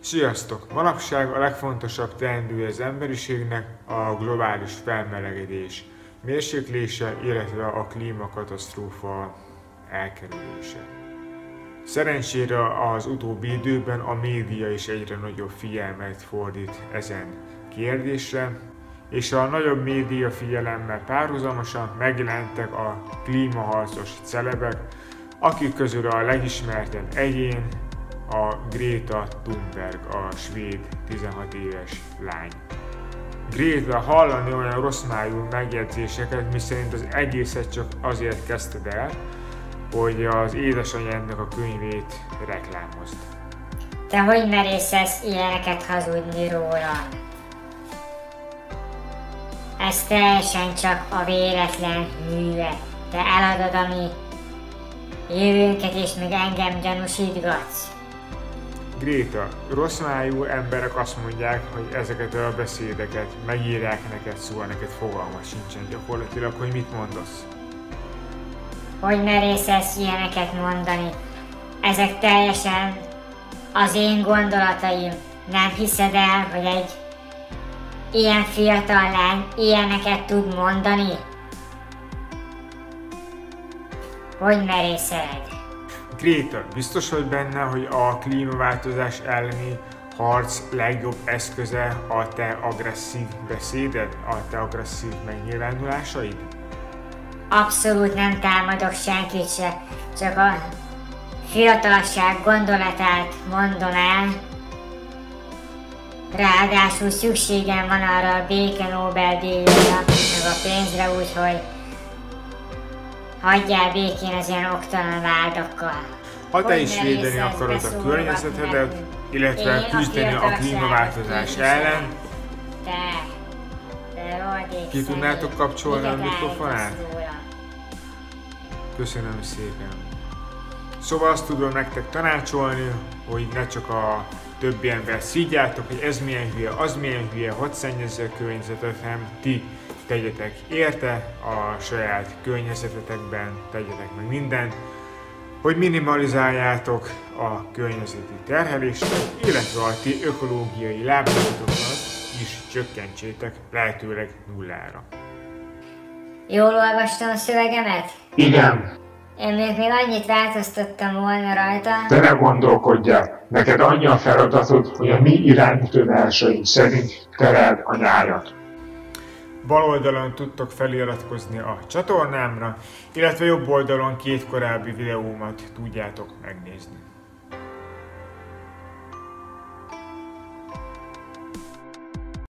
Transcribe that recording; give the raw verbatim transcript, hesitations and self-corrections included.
Sziasztok! Manapság a legfontosabb teendője az emberiségnek a globális felmelegedés mérséklése, illetve a klímakatasztrófa elkerülése. Szerencsére az utóbbi időben a média is egyre nagyobb figyelmet fordít ezen kérdésre, és a nagyobb média figyelemmel párhuzamosan megjelentek a klímaharcos celebek, akik közül a legismertebb egyén a Greta Thunberg, a svéd tizenhat éves lány. Greta hallani olyan rosszmájú megjegyzéseket, miszerint az egészet csak azért kezdted el, hogy az édesanyjának a könyvét reklámozta. Te hogy merészesz ilyeneket hazudni róla? Ez teljesen csak a véletlen műve. Te eladod a mi jövőnket és még engem gyanúsítgatsz. Greta, rosszmájú emberek azt mondják, hogy ezeket a beszédeket megírják neked, szóval neked fogalma sincsen gyakorlatilag, hogy mit mondasz. Hogy merészesz ilyeneket mondani? Ezek teljesen az én gondolataim. Nem hiszed el, hogy egy ilyen fiatal lány ilyeneket tud mondani? Hogy merészeled? Greta, biztos vagy benne, hogy a klímaváltozás elleni harc legjobb eszköze a te agresszív beszéded, a te agresszív megnyilvánulásaid? Abszolút nem támadok senkit se, csak a fiatalság gondolatát mondom el. Ráadásul szükségem van arra a béke Nobel-díjra, meg a pénzre, úgyhogy hagyjál békén az ilyen oktalan vádakkal. Ha te is védeni akarod a környezetedet, illetve küzdeni a klímaváltozás ellen, te, te rohadék ki tudnátok kapcsolni a miket mikrofonát? állítasz róla? Köszönöm szépen. Szóval azt tudom nektek tanácsolni, hogy ne csak a többi ember szígyátok, hogy ez milyen hülye, az milyen hülye, hogy szennyezze a környezetet, hanem ti tegyetek érte a saját környezetetekben, tegyetek meg mindent, hogy minimalizáljátok a környezeti terhelést, illetve a ti ökológiai lábnyomatokat is csökkentsétek lehetőleg nullára. Jól olvastam a szövegemet? Igen, Én még, még annyit változtattam volna rajta. de ne gondolkodjál, neked annyi a feladatod, hogy a mi irányításaink szerint tereld a nyájat. Bal oldalon tudtok feliratkozni a csatornámra, illetve jobb oldalon két korábbi videómat tudjátok megnézni.